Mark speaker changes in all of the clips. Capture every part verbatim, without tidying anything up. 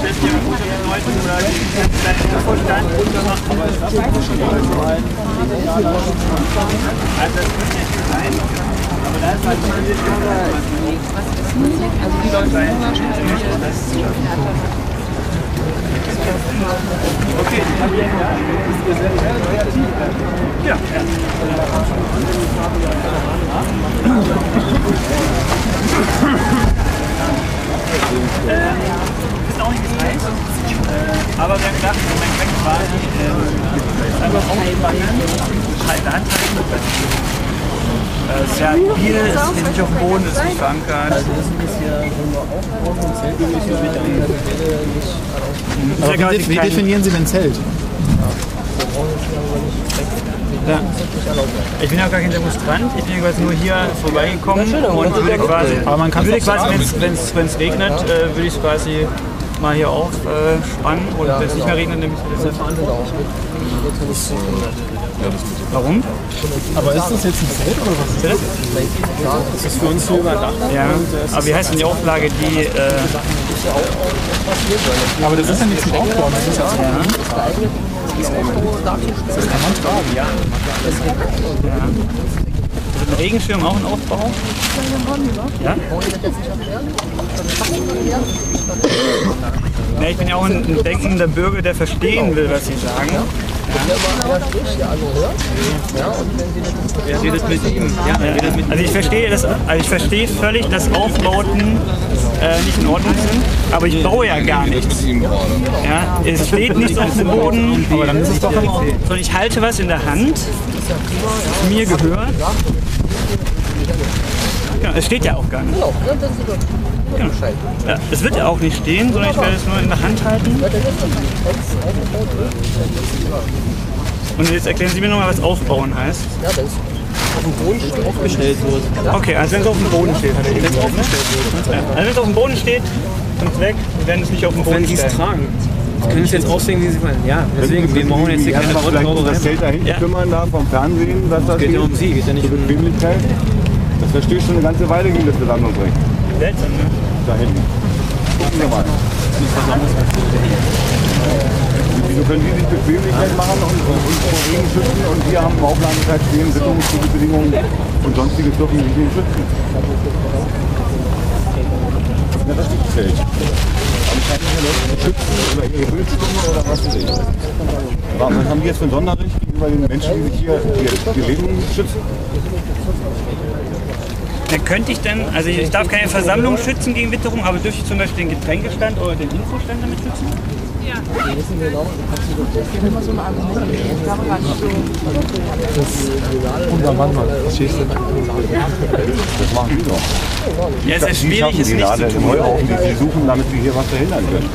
Speaker 1: dass die Leute oder die vielleicht nicht verstanden machen, aber es ist schon mal. Also das muss nicht sein. Aber da ist halt schon die also die Leute sind wahrscheinlich das zu schaffen. Okay, ja. Ja. Äh, ist auch nicht geteilt. Äh, aber wir haben gedacht, mein Zweck war äh, einfach aufspannen, halt Hand halten. Es ist ja viel, es ist nicht auf dem Boden, es ist nicht verankert. Also das ist ja so aufgebaut und Zelt ist ja nicht.
Speaker 2: Aber wie, wie definieren Sie denn Zelt?
Speaker 1: Ja. Ich bin ja gar kein Demonstrant, ich bin quasi nur hier vorbeigekommen und würde quasi,
Speaker 2: aber man kann
Speaker 1: würde quasi wenn es regnet, äh, würde ich es quasi mal hier aufspannen äh, und wenn es nicht mehr regnet, nehme ich es jetzt. Warum?
Speaker 2: Aber ist das jetzt ein Zelt oder was ist das?
Speaker 1: Das ist für uns so überdacht. Ja, aber wie heißt denn die Auflage, die... Äh
Speaker 2: aber das ist ja nicht zum Aufbauen, das ist ja zum
Speaker 1: ja.
Speaker 2: Das kann man tragen, ja.
Speaker 1: ja. Ist ein Regenschirm auch ein Aufbau? Ja? Ja, ich bin ja auch ein, ein denkender Bürger, der verstehen will, was Sie sagen.
Speaker 3: Er redet mit ihm. Ja, er redet mit ihm.
Speaker 1: Also ich verstehe das, also ich verstehe völlig, dass Aufbauten äh, nicht in Ordnung sind, aber ich baue ja gar nichts. Ja, es steht nichts auf dem Boden,
Speaker 2: aber dann ist es doch in Ordnung.
Speaker 1: Sondern ich halte was in der Hand, das mir gehört. Ja, es steht ja auch gar nicht. Genau. Ja, es wird ja auch nicht stehen, sondern ich werde es nur in der Hand halten. Und jetzt erklären Sie mir nochmal, was aufbauen heißt.
Speaker 3: Ja, wenn es auf dem Boden steht, aufgestellt wird.
Speaker 1: Okay, also wenn es auf dem Boden steht, hat er eben gesagt, ne? Ja, also wenn es auf dem Boden steht, kommt es weg, wir werden es nicht auf dem Boden stellen.
Speaker 3: Wenn Sie es tragen. Sie können es jetzt aussehen, wie Sie wollen. Ja, deswegen, wir brauchen jetzt hier keine Wortlaube.
Speaker 4: Das Zelt da hinten
Speaker 1: Ja.
Speaker 4: kümmern da vom Fernsehen, was das
Speaker 3: Geht ja um Sie, geht ja nicht um
Speaker 4: Bequemlichkeit. Das verstehe ich schon eine ganze Weile gegen das Versammlungsrecht.
Speaker 1: Seltsam, ne?
Speaker 4: Da hinten. Gucken wir mal. Wieso können die sich Bequemlichkeit machen und uns vor Regen schützen und wir haben im Auflagenbescheid stehen, Sicherungsbedingungen und sonstiges dürfen die nicht schützen? Ja, das ist das Zelt. Aber ich kann nicht mehr Leute schützen oder ihre Bildstunden oder was weiß ich. Was haben die jetzt für ein Sonderrecht gegenüber den Menschen, die sich hier ihr, ihr Leben schützen?
Speaker 1: Dann könnte ich denn, also ich darf keine Versammlung schützen gegen Witterung, aber dürfte ich zum Beispiel den Getränkestand oder den Infostand damit schützen? Ja.
Speaker 2: Unser Mann, Mann. Verstehst du?
Speaker 4: Das machen die doch.
Speaker 1: Ja, es ist ja schwierig, es
Speaker 4: die
Speaker 1: nicht
Speaker 4: Nadel
Speaker 1: zu
Speaker 4: im
Speaker 1: tun.
Speaker 4: Heuhaufen, die sie suchen, damit sie hier was verhindern können.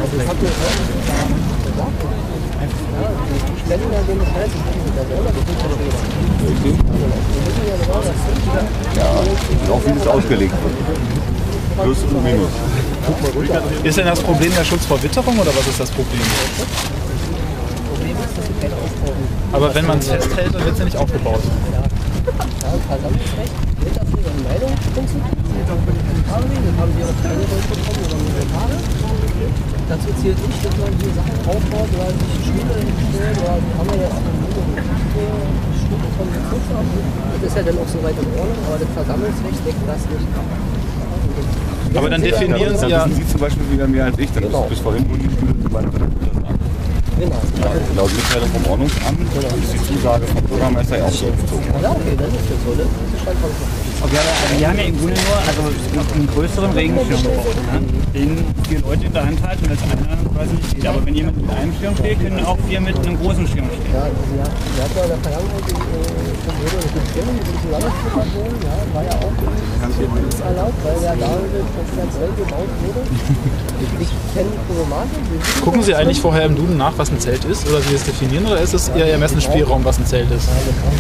Speaker 4: Ja, und auch wie das ausgelegt wird. Plus und Minus.
Speaker 2: Ist denn das Problem der Schutz vor Witterung oder was ist das Problem? Aber wenn man es festhält, dann wird es ja nicht aufgebaut.
Speaker 3: Dazu zählt nicht, dass man hier Sachen aufbaut oder sich Stühle hinstellt oder haben wir jetzt Stühle von den Kursen ab. Das ist ja dann auch so weit in Ordnung, aber das Versammlungsrecht deckt das nicht ab.
Speaker 2: Aber dann definieren Sie ja...
Speaker 4: Dann wissen Sie zum Beispiel wieder mehr als ich, dann
Speaker 3: Genau.
Speaker 4: ist bis vorhin wurden die Stühle zu meiner Vertretung an.
Speaker 3: Genau.
Speaker 4: Ja, laut Mitteilung vom Ordnungsamt ist die Zusage vom Bürgermeister ja auch so gezogen.
Speaker 3: Ja, okay, dann ist das so. Das ist Stand von
Speaker 1: Okay, aber wir haben ja im Grunde nur also einen größeren Regenschirm gebraucht, ne? Den vier Leute in der Hand halten und das einer quasi nicht steht. Aber wenn jemand mit einem Schirm steht, können auch vier mit einem großen Schirm stehen.
Speaker 3: Ja, ja, wir hatten ja in der Vergangenheit die Probleme mit dem Schirm, mit diesem Landesflugabholen, ja, war ja auch nicht erlaubt, weil ja da das Zelt gebaut wurde. Ich kenne die Problematik.
Speaker 2: Gucken Sie eigentlich vorher im Duden nach, was ein Zelt ist? Oder Sie es definieren? Oder ist es Ihr Ermessensspielraum, was ein Zelt ist?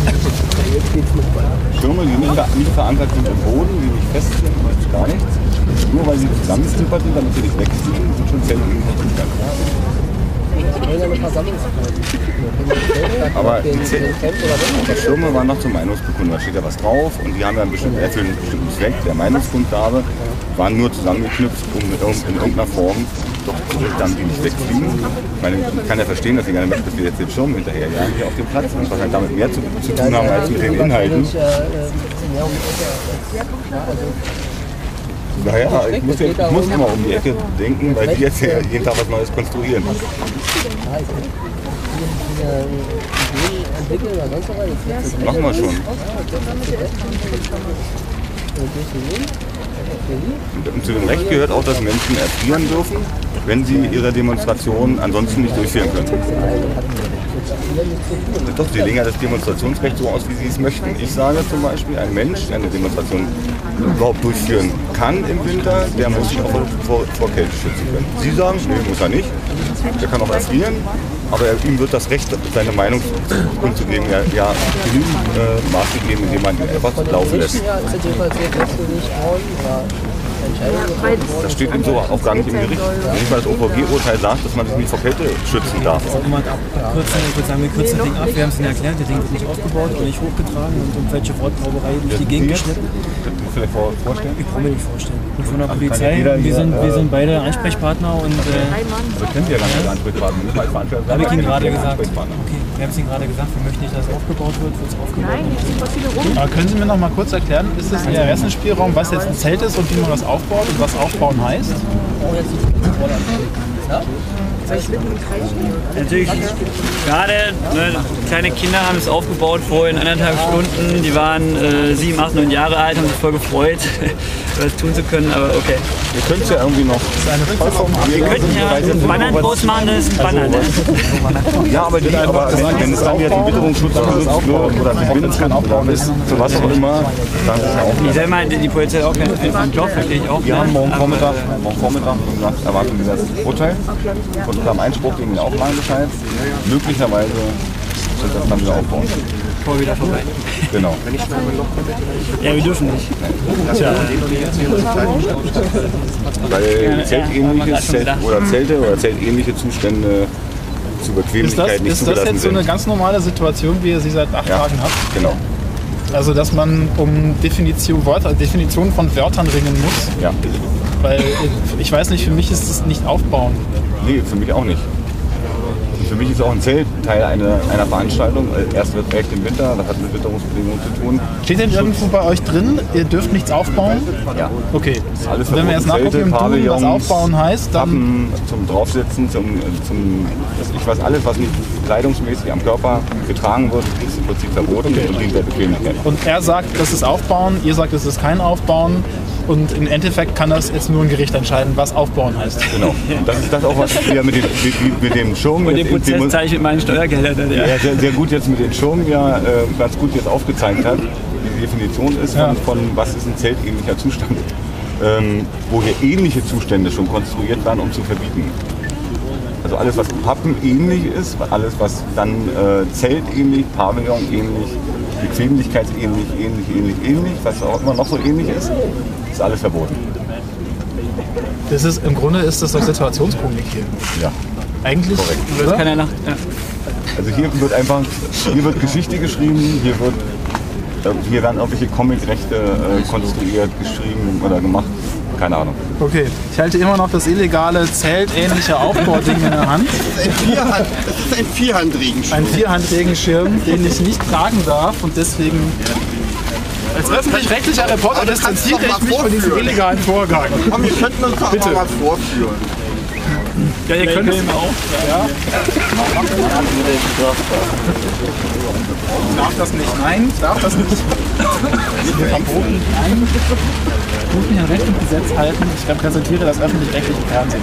Speaker 4: Schirme, die nicht, nicht verankert sind im Boden, die nicht fest sind, macht gar nichts. Nur weil sie zusammenzippert sind, damit sie nicht wegziehen, sind schon Zelte gegen Verkehr. Aber die, Zelt, die Schirme waren noch zur Meinungsbekundung, da steht ja was drauf und die haben ja einen bestimmten, erfüllen einen bestimmten Zweck der Meinungskundgabe. waren nur zusammengeknüpft, um in irgendeiner Form doch zurück, damit die nicht wegfliegen. Ich meine, ich kann ja verstehen, dass sie gerne möchten, dass wir jetzt den Schirm hinterherjagen hier auf dem Platz und wahrscheinlich damit mehr zu, zu tun haben als mit den Inhalten. Naja, ich muss, ja, ich muss immer um die Ecke denken, weil die jetzt ja jeden Tag was Neues konstruieren. Machen wir schon. Und zu dem Recht gehört auch, dass Menschen erfrieren dürfen, wenn sie ihre Demonstration ansonsten nicht durchführen können. Doch, sie legen ja das Demonstrationsrecht so aus, wie sie es möchten. Ich sage zum Beispiel, ein Mensch, der eine Demonstration überhaupt durchführen kann im Winter, der muss sich auch vor, vor Kälte schützen können. Sie sagen, nee, muss er nicht. Der kann auch erfrieren, aber er, ihm wird das Recht, seine Meinung kundzugeben, ja, ja genügend äh, Maß gegeben, indem man ihn einfach laufen lässt. Das steht eben so auch gar nicht im Gericht. Nicht mal das O V G-Urteil sagt, dass man sich nicht vor Kälte schützen darf.
Speaker 5: Also immer abkürzen, ich würde sagen, wir kürzen das Ding ab. Wir haben es Ihnen erklärt, das Ding wird nicht aufgebaut und nicht hochgetragen und irgendwelche Wortbrauerei durch die Gegend geschnitten.
Speaker 4: Können Sie vielleicht vorstellen?
Speaker 5: Ich kann mir nicht vorstellen. Und von der Polizei, wir sind, wir sind beide Ansprechpartner und... Äh,
Speaker 4: aber können Sie ja gar nicht als Ansprechpartner.
Speaker 5: Habe ich Ihnen gerade gesagt. Okay, wir haben es Ihnen gerade gesagt, wir möchten nicht, dass es aufgebaut wird, wird es aufgebaut.
Speaker 6: Nein, jetzt sind voll viele rum.
Speaker 2: Aber können Sie mir noch mal kurz erklären, ist das ein Ermessensspielraum, was jetzt ein Zelt ist und wie man das aufbaut und was aufbauen heißt?
Speaker 1: Natürlich, gerade ne, kleine Kinder haben es aufgebaut vorher in anderthalb Stunden. Die waren äh, sieben, acht, neun Jahre alt, haben sich voll gefreut, das tun zu können, aber okay.
Speaker 4: Wir können es ja irgendwie noch.
Speaker 1: Wir könnten ja Bannern groß machen, das ist ein Banner. Ne?
Speaker 4: Ja, aber, die, aber wenn es dann jetzt ein Witterungsschutz benutzt wird oder Verbindungskein aufbauen ist, für was auch immer, dann ist es ja auch
Speaker 1: nicht. Ich sag mal, die Polizei hat auch keinen einfachen Job, verstehe ich auch.
Speaker 4: Wir haben morgen Vormittag, morgen Vormittag erwarten wir das Urteil von unserem Einspruch gegen den Auflagenbescheid. Möglicherweise wird das dann wieder aufbauen.
Speaker 1: Vor wieder vorbei.
Speaker 4: Genau.
Speaker 1: Ja, wir dürfen nicht.
Speaker 4: Tja. Weil zeltähnliches Zelt oder Zelte oder zeltähnliche Zustände zu Bequemlichkeit
Speaker 2: ist das,
Speaker 4: nicht
Speaker 2: ist
Speaker 4: zugelassen
Speaker 2: das jetzt so eine ganz normale Situation, wie ihr sie seit acht
Speaker 4: ja,
Speaker 2: Tagen habt?
Speaker 4: Genau.
Speaker 2: Also, dass man um Definition, Wörter, Definition von Wörtern ringen muss?
Speaker 4: Ja.
Speaker 2: Weil ich weiß nicht, für mich ist das nicht aufbauen.
Speaker 4: Nee, für mich auch nicht. Für mich ist auch ein Zelt Teil einer, einer Veranstaltung. Erst wird echt im Winter, das hat mit Witterungsbedingungen zu tun.
Speaker 2: Steht denn irgendwo bei euch drin, ihr dürft nichts aufbauen?
Speaker 4: Ja.
Speaker 2: Okay.
Speaker 4: Alles
Speaker 2: und wenn wir jetzt nachgucken, im Duden, was aufbauen heißt, dann...
Speaker 4: Pappen zum Draufsitzen, zum, zum ich weiß, alles, was nicht kleidungsmäßig am Körper getragen wird, ist im Prinzip verboten und dient der Bequemlichkeit.
Speaker 2: Und er sagt, das ist Aufbauen, ihr sagt, das ist kein Aufbauen. Und im Endeffekt kann das jetzt nur ein Gericht entscheiden, was Aufbauen heißt.
Speaker 4: Genau. Und das ist das auch, was wir mit dem, mit, mit dem Schirm...
Speaker 1: Und den Prozess zahle ich mit meinen Steuergeldern. Ja,
Speaker 4: ja sehr, sehr gut jetzt mit den Schirm ja äh, ganz gut jetzt aufgezeigt hat, wie die Definition ist von, ja. von was ist ein zeltähnlicher Zustand. Ähm, wo hier ähnliche Zustände schon konstruiert werden, um zu verbieten. Also alles, was pappenähnlich ist, alles, was dann äh, zeltähnlich, Pavillon-ähnlich, bequemlichkeitsähnlich, ähnlich, ähnlich, ähnlich, was auch immer noch so ähnlich ist, ist alles verboten.
Speaker 2: Das ist, im Grunde ist das doch Situationskomik hier.
Speaker 4: Ja.
Speaker 2: Eigentlich,
Speaker 1: korrekt. Oder? Kann ja nach, ja.
Speaker 4: Also hier wird einfach, hier wird Geschichte geschrieben, hier wird, hier werden irgendwelche Comic-Rechte äh, konstruiert, geschrieben oder gemacht. Keine Ahnung.
Speaker 2: Okay, ich halte immer noch das illegale zeltähnliche Aufbauding in der Hand.
Speaker 7: Das ist ein, Vierhand, das ist ein Vierhandregenschirm.
Speaker 2: Ein Vierhandregenschirm, den ich nicht tragen darf und deswegen als öffentlich-rechtlicher Reporter distanziere ich mich von diesem illegalen Vorgang.
Speaker 7: Komm, wir könnten uns doch
Speaker 2: Bitte.
Speaker 7: mal was vorführen.
Speaker 2: Ja, ihr könnt es auch. Ja. Darf das nicht? Nein, darf das nicht. Verboten? Nein. Ich muss mich an Recht und Gesetz halten. Ich repräsentiere das öffentlich-rechtliche Fernsehen.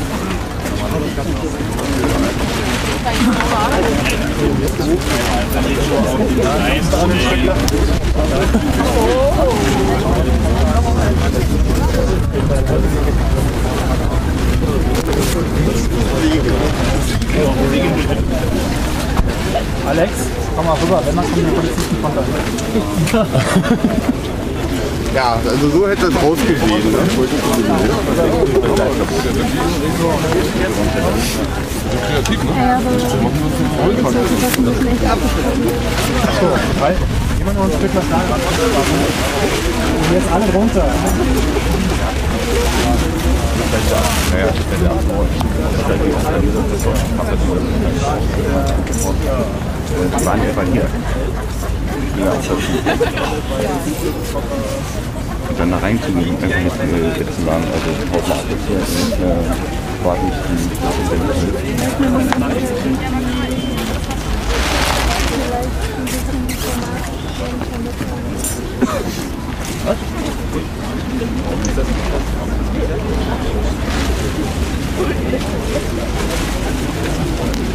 Speaker 2: Alex, komm mal rüber, wenn man von den Polizisten kommt.
Speaker 7: Ja, also so hätte es rausgesehen. Ne?
Speaker 4: Kreativ, ne?
Speaker 6: Ja, aber das ist nicht abgeschlossen.
Speaker 2: Achso, weil jemand noch ein Stück was sagen. Und jetzt alle runter.
Speaker 4: Naja, das wäre der Antwort. Die waren etwa hier. Ja, und dann da reinzugehen, einfach mit äh, jetzt zu sagen, also tausend Abwechslung und äh, war nicht die Was?